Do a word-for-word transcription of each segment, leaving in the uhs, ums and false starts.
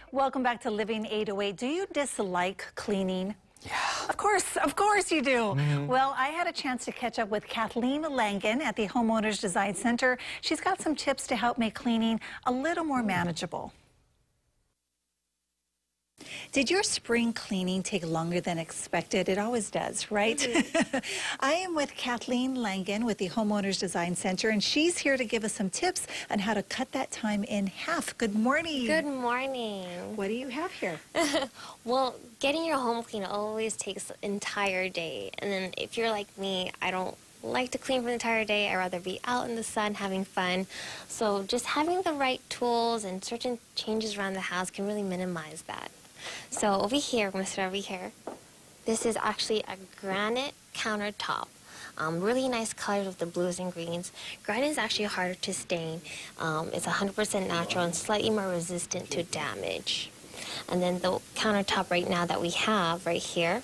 Welcome back to Living eight oh eight. Do you dislike cleaning? Yeah. Of course, of course you do. Mm-hmm. Well, I had a chance to catch up with Cathleen Langin at the Homeowners Design Center. She's got some tips to help make cleaning a little more manageable. Did your spring cleaning take longer than expected? It always does, right? Mm-hmm. I am with Cathleen Langin with the Homeowners Design Center, and she's here to give us some tips on how to cut that time in half. Good morning. Good morning. What do you have here? Well, getting your home clean always takes an entire day. And then if you're like me, I don't like to clean for the entire day. I'd rather be out in the sun having fun. So just having the right tools and certain changes around the house can really minimize that. So over here, I'm going to start over here. This is actually a granite countertop. Um, really nice colors with the blues and greens. Granite is actually harder to stain. Um, it's one hundred percent natural and slightly more resistant to damage. And then the countertop right now that we have right here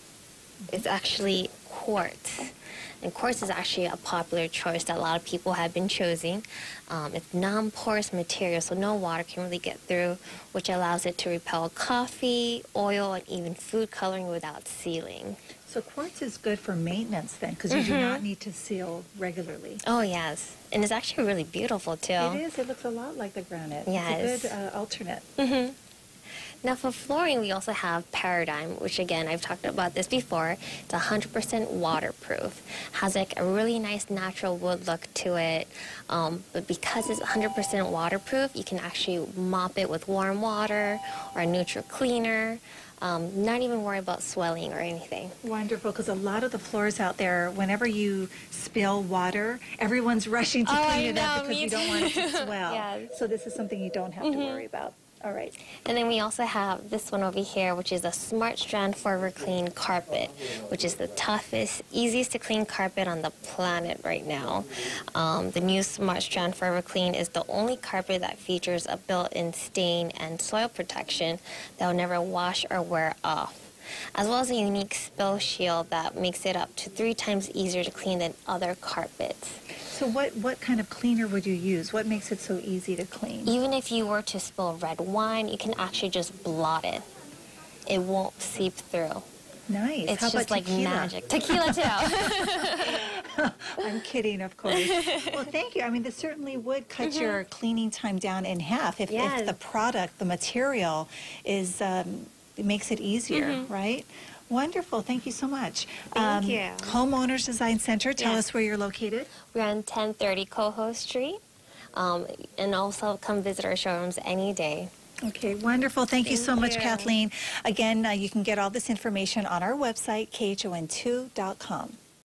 is actually quartz. And quartz is actually a popular choice that a lot of people have been choosing. Um, it's non-porous material, so no water can really get through, which allows it to repel coffee, oil, and even food coloring without sealing. So quartz is good for maintenance then, because you Mm-hmm. do not need to seal regularly. Oh, yes. And it's actually really beautiful, too. It is. It looks a lot like the granite. Yes. It's a good uh, alternate. Mm-hmm. Now for flooring, we also have Paradigm, which again, I've talked about this before. It's one hundred percent waterproof. Has like a really nice natural wood look to it. Um, but because it's one hundred percent waterproof, you can actually mop it with warm water or a neutral cleaner. Um, not even worry about swelling or anything. Wonderful, because a lot of the floors out there, whenever you spill water, everyone's rushing to Oh, clean I it up know, because me you don't want it to too. swell. Yes. So this is something you don't have Mm-hmm. to worry about. All right. And then we also have this one over here, which is a Smart Strand Forever Clean carpet, which is the toughest, easiest to clean carpet on the planet right now. Um, the new Smart Strand Forever Clean is the only carpet that features a built-in stain and soil protection that will never wash or wear off, as well as a unique spill shield that makes it up to three times easier to clean than other carpets. So what, what kind of cleaner would you use? What makes it so easy to clean? Even if you were to spill red wine, you can actually just blot it. It won't seep through. Nice. It's How just about like tequila? magic. Tequila too. I'm kidding, of course. Well, thank you. I mean, this certainly would cut mm-hmm. your cleaning time down in half if, yes. if the product, the material, is um, it makes it easier, mm-hmm. right? Wonderful. Thank you so much. Thank um, you. Homeowners Design Center, tell yes. us where you're located. We're on ten thirty Coho Street, um, and also come visit our showrooms any day. Okay, wonderful. Thank, Thank you so much, you. Kathleen. Again, uh, you can get all this information on our website, K H O N two dot com.